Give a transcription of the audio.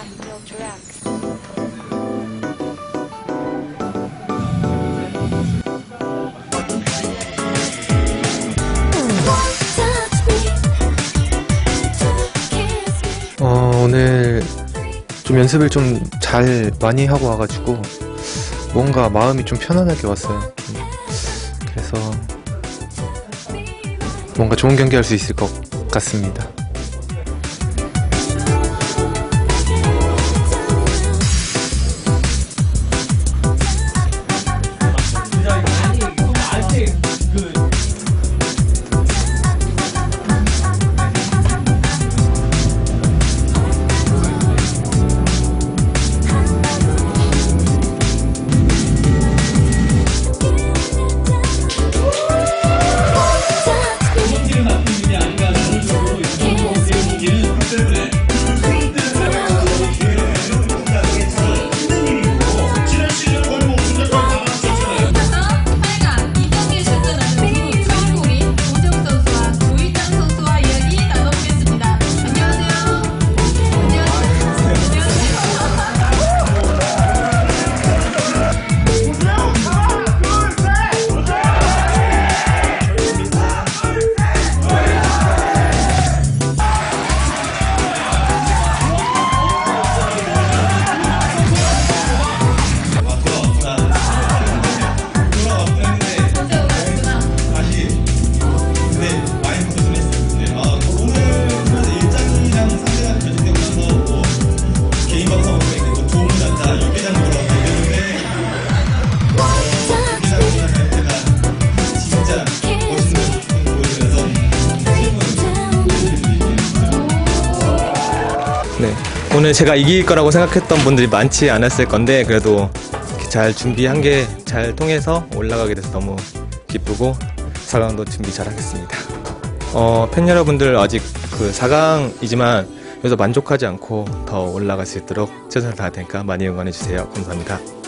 오늘 좀 연습을 좀 잘 많이 하고 와가지고 뭔가 마음이 좀 편안하게 왔어요. 그래서 뭔가 좋은 경기 할 수 있을 것 같습니다. 네, 오늘 제가 이길 거라고 생각했던 분들이 많지 않았을 건데 그래도 잘 준비한 게 잘 통해서 올라가게 돼서 너무 기쁘고 4강도 준비 잘 하겠습니다. 팬 여러분들 아직 그 4강이지만 여기서 만족하지 않고 더 올라갈 수 있도록 최선을 다할 테니까 많이 응원해 주세요. 감사합니다.